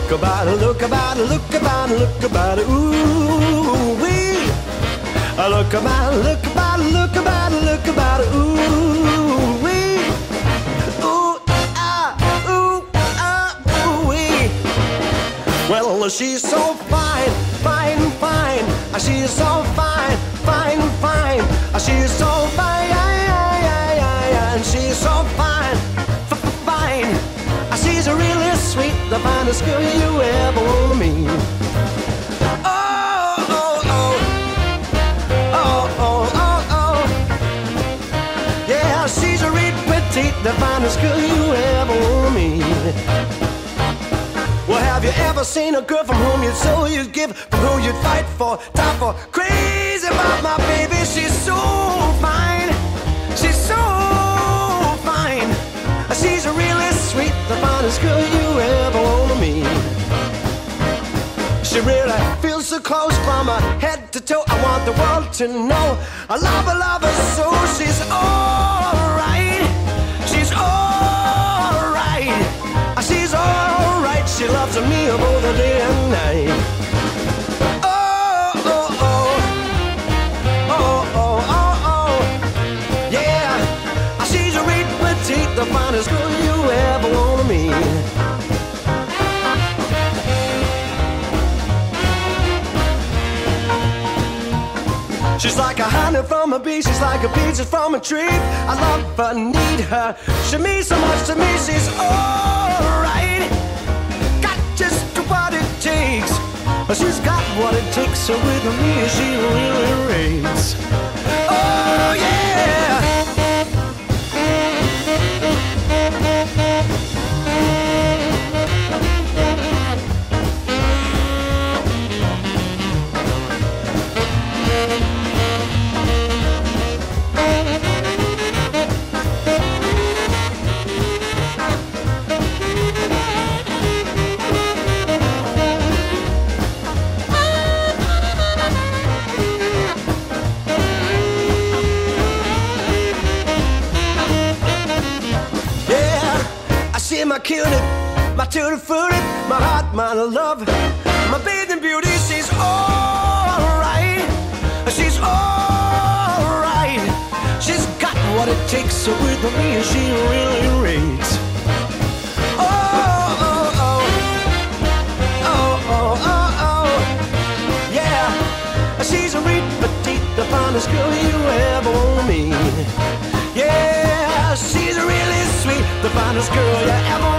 Look about it, look about it, look about it, look about it, ooh wee. Look about it, look about it, look about it, look about it, ooh wee. Ooh wee. Well, she's so fine, fine, fine. She's so fine, fine, fine. She's so fine, she's so fine, fine. She's really sweet, the finest girl you ever wanna meet. Oh, oh, oh, oh, oh, oh, oh. Yeah, she's a real petite, the finest girl you ever wanna meet. Well, have you ever seen a girl from whom you'd so you'd give, from whom you'd fight for, die for? Crazy about my baby, she's so fine, she's so fine. She's really sweet, the finest girl you ever wanna meet. She really feels so close from her head to toe. I want the world to know I love her so. She's alright, she's alright, she's alright. She loves me both the day and night. Oh, oh, oh, oh, oh, oh, oh. Yeah, she's a real petite, the finest girl you ever wanna meet. She's like a honey from a bee, she's like a peaches from a tree. I love her, need her, she means so much to me. She's alright, got just what it takes. She's got what it takes, so with me she really rates. Oh yeah. My cutie, my tutti-frutti, my heart, my love, my bathing beauty. She's alright, she's alright. She's got what it takes, so with me she really rates. Oh, oh, oh, oh, oh, oh, oh. Yeah, she's a real petite, the finest girl you ever wanna meet. Yeah, she's really sweet, the finest girl you ever